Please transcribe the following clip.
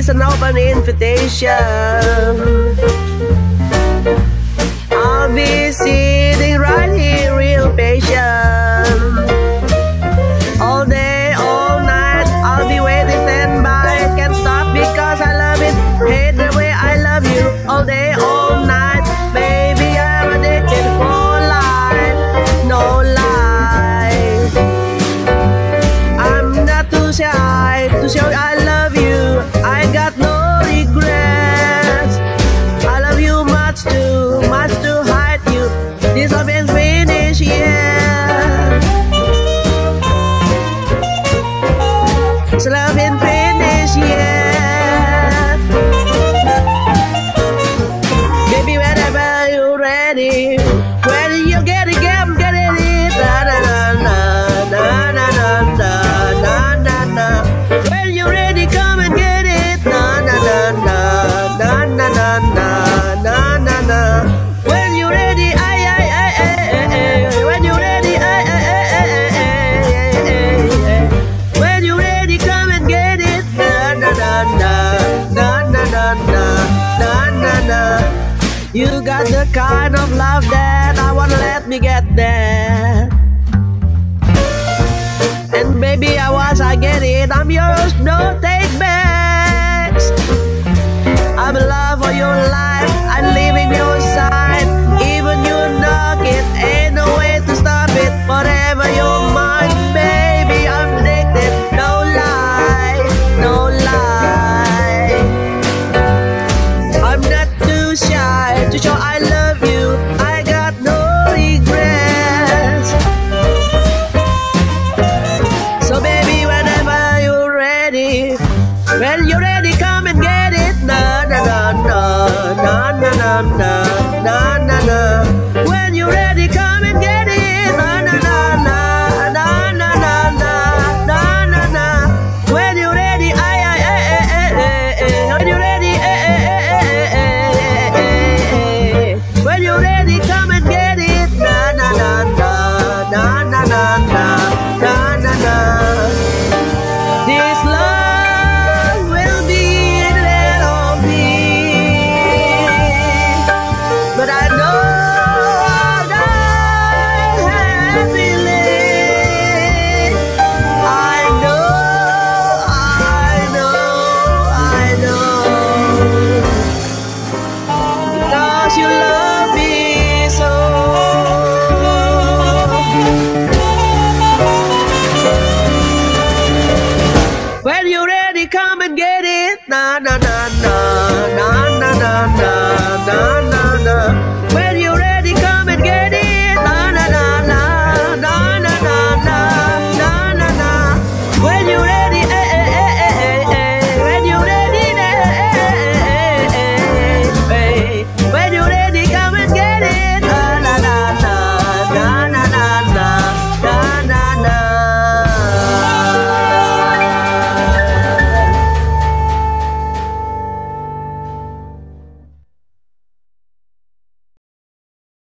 is an open invitation. I'll be sitting right here real patient. All day, all night, I'll be waiting standby. Can't stop because I love it. Hate the way I love you. All day, all night, baby, I'm addicted for life. No lie, I'm not too shy to show I love you. I got no regrets. I love you much to hide you. This love ain't finished yet. This love ain't finished yet. Baby, whenever you're ready, when you get it, get it. Na na na na na na na na na na. When you're ready, come and get it. Na na na na na na na na na na na. When you're ready, when you're ready, when you're ready, come and get it. Na na na na na na na na na na. You got the kind of love that I wanna let me get there. And baby, I get it. I'm yours, no take backs. I'm in love for your life. I'm leaving your side. Even you knock it, ain't no way to stop it. Whatever you're mine, baby, I'm addicted. No lie, no lie. I'm not too shy to show I love you. I got no regrets. So baby, whenever you're ready, when you're ready, come and get it. Na na na na na na na na na na. When you're ready, come and get it. Na na na na na na na na na na na. When you're ready, when you're ready, when you're ready, come and get it. Na na na na na na na na na na. This love will be the end of me, but I know I have feeling. I know, because you love me so. When you're ready, come and get it. Na na